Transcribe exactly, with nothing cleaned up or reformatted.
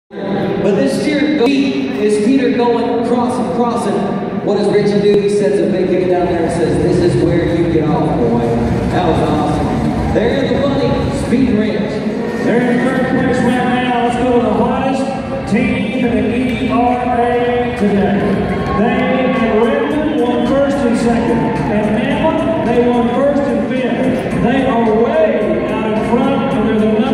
But this steer is Peter going crossing, crossing. What does Richie do? He sends a big ticket down there and says, "This is where you get off, boy." That was awesome. They're the Bunny Speed Ranch. They're in third place right now. Let's go to the hottest team in the E R A today. They and Redmond won first and second, and Mammoth they won first and fifth. They are way out in front, and they're the